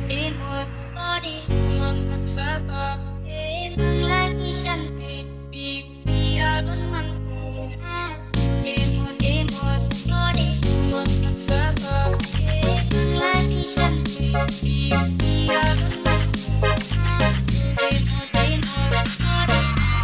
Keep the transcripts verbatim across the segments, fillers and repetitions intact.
imut body semangat sabab emang lagi cantik pipi alun mantu imut imut body semangat sabab emang lagi cantik pipi alun mantu imut imut body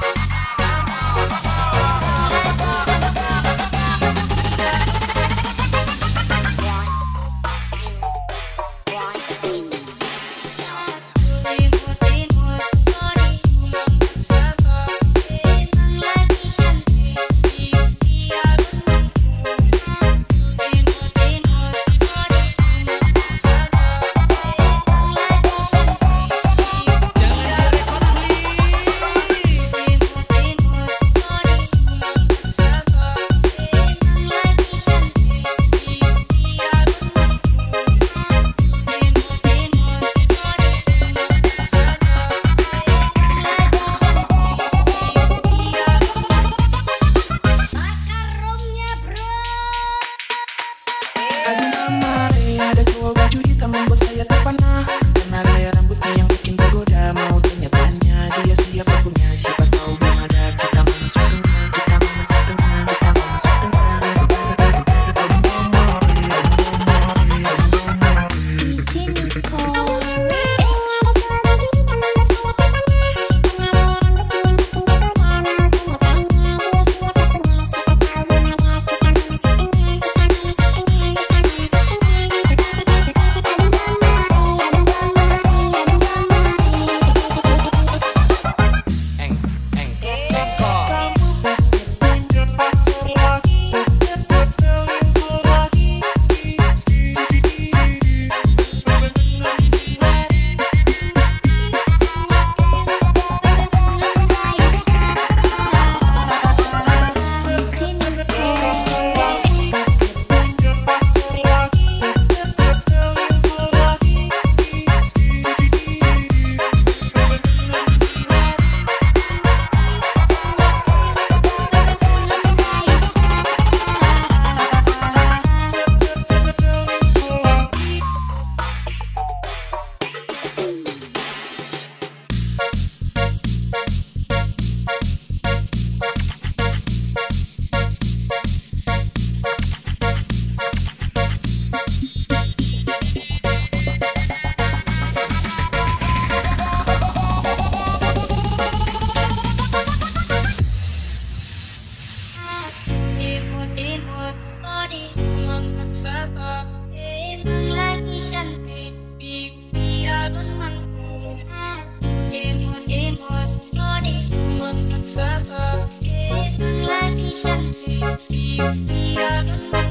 ada cowok baju hitam membuat saya terpana. Karena gaya rambutnya yang bikin tergoda. Mau tanya-tanya dia siapa punya. Siapa tahu belum ada. Kita mau masuk tengah, kita mau masuk tengah, kita mau masuk tengah. semangat sabab emang lagi cantik pipi alun mantu imut imut body semangat sabab emang lagi cantik pipi alun mantu